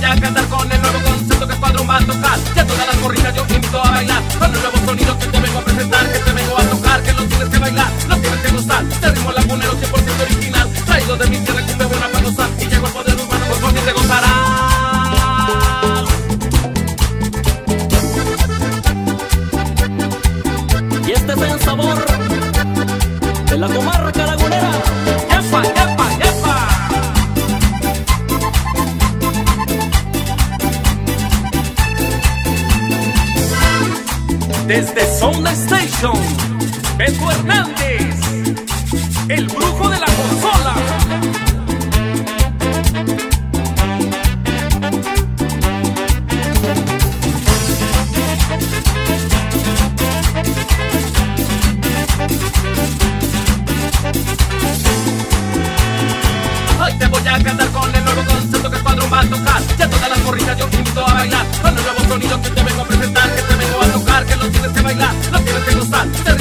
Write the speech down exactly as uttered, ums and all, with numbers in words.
a cantar con el nuevo concepto que Escuadrón va a tocar. Ya todas las morritas yo invito a bailar con los nuevos sonidos que te vengo a presentar, que te vengo a tocar, que los tienes que bailar, los tienes que gozar. Te ritmo lagunero cien por ciento original, traído de mi tierra cumbia buena para gozar. Y llegó el poder urbano, por favor te gozarás. Y este es el sabor de la comarca lagunera. ¡Yepa, yepa, yepa! Desde Sound Station, Beto Hernández, el brujo de la consola. Hoy te voy a cantar con el nuevo concepto que Escuadrón va a tocar. Ya todas las morritas yo invito a bailar con los nuevos sonidos que te vengo a presentar, que te vengo a tocar, que los tienes que bailar, los tienes que gozar.